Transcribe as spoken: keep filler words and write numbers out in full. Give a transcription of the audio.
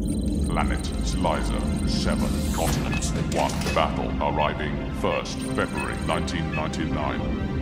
Planet Slizer, seven continents, one battle arriving first February nineteen ninety-nine.